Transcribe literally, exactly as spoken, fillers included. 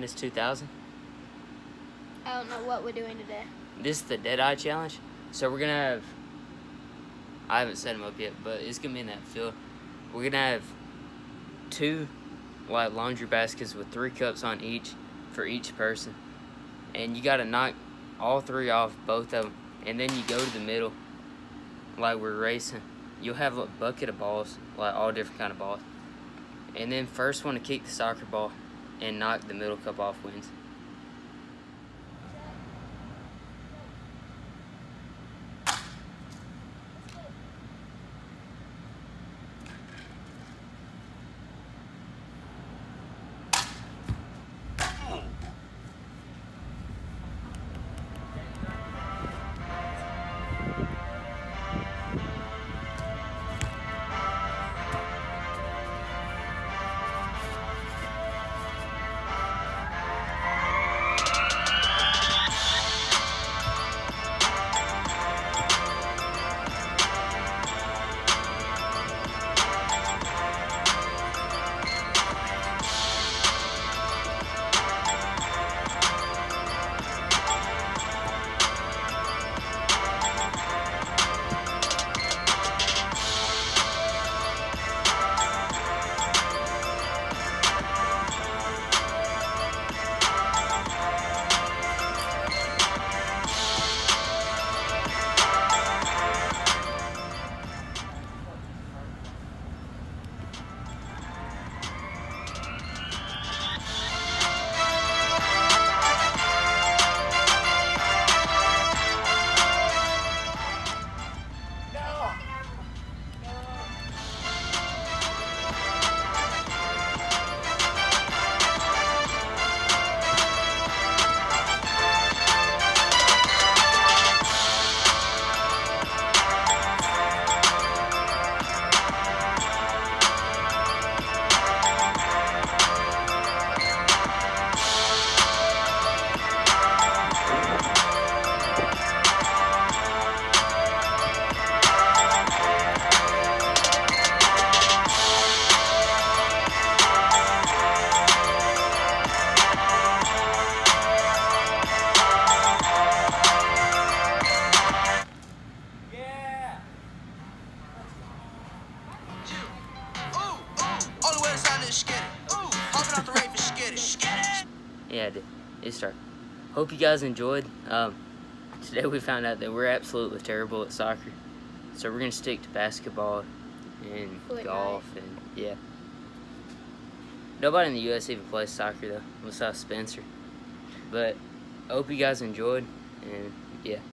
Miss two thousand? I don't know what we're doing today. This is the Deadeye challenge. So we're gonna have, I haven't set them up yet, but it's gonna be in that field. We're gonna have two like laundry baskets with three cups on each for each person. And you gotta knock all three off, both of them. And then you go to the middle like we're racing. You'll have a bucket of balls, like all different kind of balls. And then first one to kick the soccer ball and knock the middle cup off wins. Yeah, it did. It started. Hope you guys enjoyed. Um, today we found out that we're absolutely terrible at soccer. So we're going to stick to basketball and Fortnite. golf and yeah. Nobody in the U S even plays soccer though, besides Spencer. But I hope you guys enjoyed and yeah.